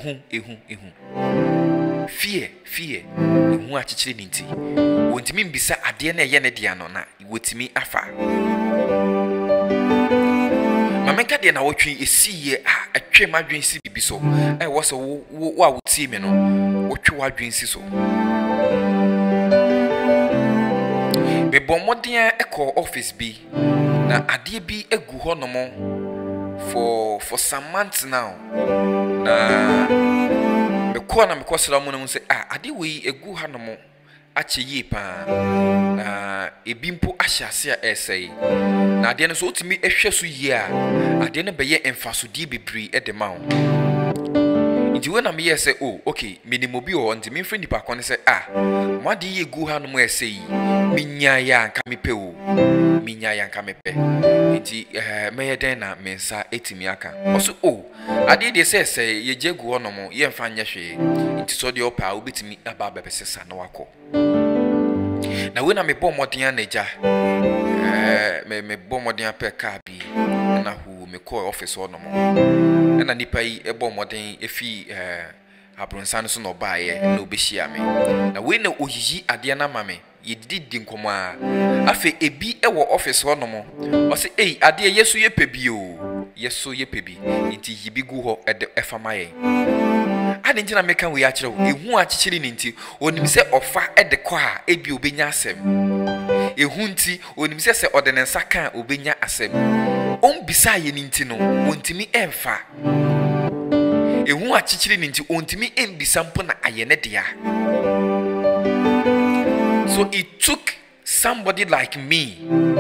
fear ehu achichiri ninti wontimi mbisa ade na ye ne dia no na wotimi afa mamenka de na wotwe esiye atwe madwen si bibi so wo so wo awuti me no wotwe wadwen si so be bomodia eko office bi na ade bi egu ho no mo for some months now na me kwasra mu no se ade we egu ha no mo ache yi pa na ebimpo ahyase a esai na ade no so otimi ehwe so yi a ade no be ye emfasodi bebri e de ma wo nti we na me ye se okay minimobi o nti me mfri nipa kon se mo ade yi egu ha no mo esai minya ya nka mepe o minya ya nka mepe nti me ye den na mensa etimi aka oso ade de se ye jegu ho no mo ye mfa nya hwe nti so de opa obetimi aba bepesesa na wako na we na me bɔ modern naja me bɔ modern pe ka bi na hu me call office ho no mo na nipa yi e bɔ modern efi abronsan so no baaye na obehia me na we na oyiyi ade na mame yedidi nkomo afi ebi e wo office ho no mo o se ade yesu ye pebi o yesu ye pebi nti yibi gu ho e de efamaye ade njina meka we akire wo ehu achichiri ninti onim se ofa e de kwa ebi obenya asem ehu nti onim se ordenansa kan obenya asem bisa ye ninti no ontimi emfa ehu achichiri ninti ontimi embisa mpo na ayene dia. So it took somebody like me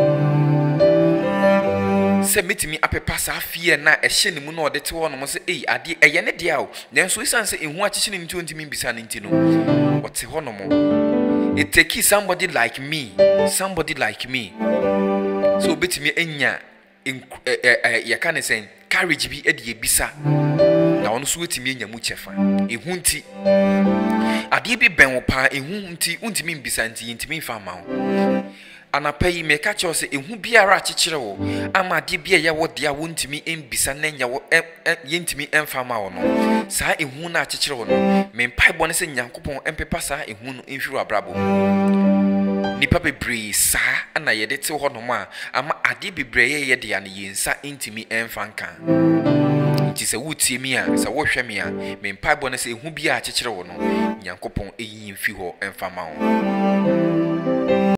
say metimi apepa sa afie na ehye ne mu na odete wo no mo say ade eye ne dia o nanso isan say ehu achichi ne nti ontimi bisa ne nti no wote ho no mo it take somebody like me so betimi enya ya kan say courage bi e de ebisa na ono so wetimi enya mu chefa ehu nti ade bi ben wo pa ehu nti untimi mbisa nti yintimi fa ma wo anapai me ka che o se ehu biara achichire wo ama ade bia ye wo de a wontimi embisa na nya wo yintimi emfa ma wo no saa ehu na achichire wo no me mpai bo ne se nyankopon empepa saa ehu no emfiru abrabo nipa bebre saa ana ye de te ho no ma ama ade bebre ye de ya ne yensa intimi emfa nka nti se wutie mi a se wo hwe mi a me mpai bo ne se ehu bia achichire wo no nyankopon eyin fi ho emfa ma wo